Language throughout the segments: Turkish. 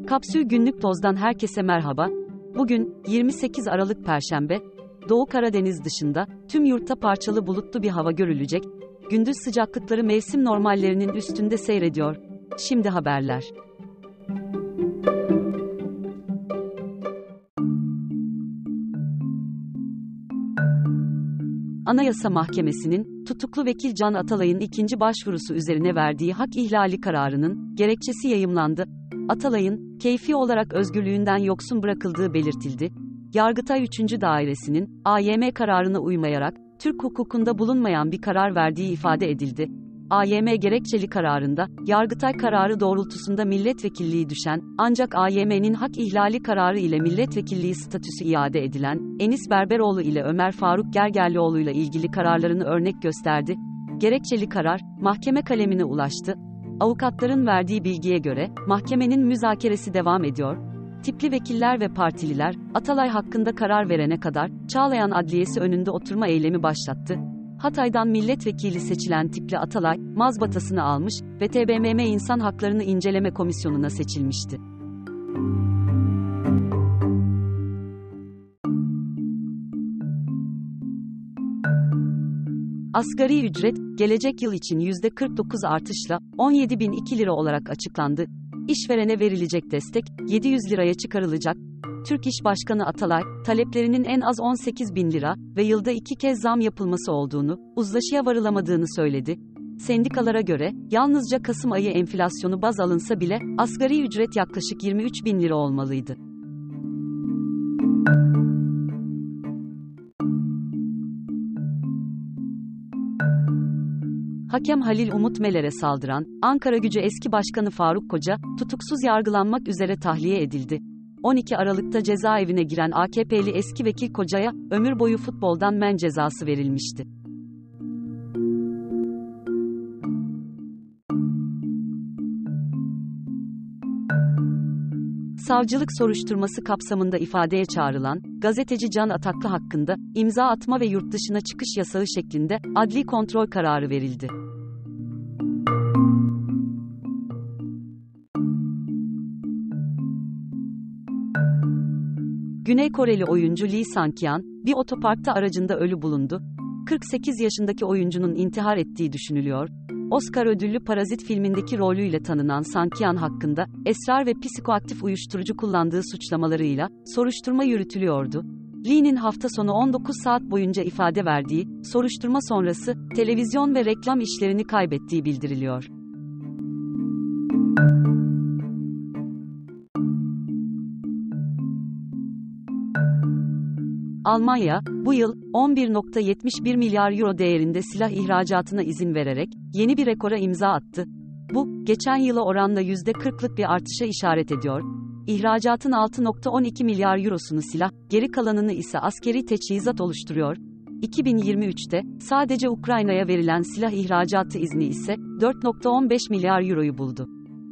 Kapsül Günlük Toz'dan herkese merhaba. Bugün 28 Aralık Perşembe. Doğu Karadeniz dışında tüm yurtta parçalı bulutlu bir hava görülecek. Gündüz sıcaklıkları mevsim normallerinin üstünde seyrediyor. Şimdi haberler. Anayasa Mahkemesi'nin tutuklu vekil Can Atalay'ın ikinci başvurusu üzerine verdiği hak ihlali kararının gerekçesi yayımlandı. Atalay'ın keyfi olarak özgürlüğünden yoksun bırakıldığı belirtildi. Yargıtay 3. Dairesi'nin AYM kararına uymayarak Türk hukukunda bulunmayan bir karar verdiği ifade edildi. AYM gerekçeli kararında, Yargıtay kararı doğrultusunda milletvekilliği düşen, ancak AYM'nin hak ihlali kararı ile milletvekilliği statüsü iade edilen, Enis Berberoğlu ile Ömer Faruk Gergerlioğlu ile ilgili kararlarını örnek gösterdi. Gerekçeli karar, mahkeme kalemine ulaştı. Avukatların verdiği bilgiye göre, mahkemenin müzakeresi devam ediyor. Tipli vekiller ve partililer, Atalay hakkında karar verene kadar, Çağlayan Adliyesi önünde oturma eylemi başlattı. Hatay'dan milletvekili seçilen tipli Atalay, mazbatasını almış ve TBMM İnsan Haklarını İnceleme Komisyonu'na seçilmişti. Asgari ücret, gelecek yıl için %49 artışla 17.002 lira olarak açıklandı. İşverene verilecek destek, 700 liraya çıkarılacak. Türk İş Başkanı Atalay, taleplerinin en az 18.000 lira ve yılda 2 kez zam yapılması olduğunu, uzlaşıya varılamadığını söyledi. Sendikalara göre, yalnızca Kasım ayı enflasyonu baz alınsa bile, asgari ücret yaklaşık 23.000 lira olmalıydı. Hakem Halil Umut Meler'e saldıran, Ankaragücü eski başkanı Faruk Koca, tutuksuz yargılanmak üzere tahliye edildi. 12 Aralık'ta cezaevine giren AKP'li eski vekil Koca'ya, ömür boyu futboldan men cezası verilmişti. Savcılık soruşturması kapsamında ifadeye çağrılan, gazeteci Can Ataklı hakkında, imza atma ve yurt dışına çıkış yasağı şeklinde, adli kontrol kararı verildi. Güney Koreli oyuncu Lee Sang-kyan, bir otoparkta aracında ölü bulundu. 48 yaşındaki oyuncunun intihar ettiği düşünülüyor. Oscar ödüllü Parazit filmindeki rolüyle tanınan Sang-kyan hakkında, esrar ve psikoaktif uyuşturucu kullandığı suçlamalarıyla, soruşturma yürütülüyordu. Lee'nin hafta sonu 19 saat boyunca ifade verdiği, soruşturma sonrası, televizyon ve reklam işlerini kaybettiği bildiriliyor. Almanya, bu yıl, 11.71 milyar euro değerinde silah ihracatına izin vererek, yeni bir rekora imza attı. Bu, geçen yıla oranla %40'lık bir artışa işaret ediyor. İhracatın 6.12 milyar eurosunu silah, geri kalanını ise askeri teçhizat oluşturuyor. 2023'te, sadece Ukrayna'ya verilen silah ihracatı izni ise, 4.15 milyar euroyu buldu.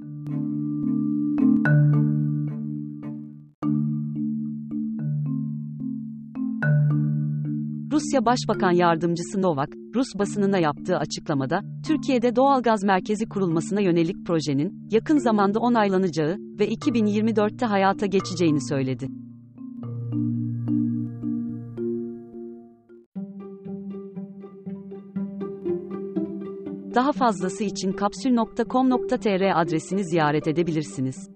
Rusya Başbakan Yardımcısı Novak, Rus basınına yaptığı açıklamada, Türkiye'de doğalgaz merkezi kurulmasına yönelik projenin, yakın zamanda onaylanacağı ve 2024'te hayata geçeceğini söyledi. Daha fazlası için kapsül.com.tr adresini ziyaret edebilirsiniz.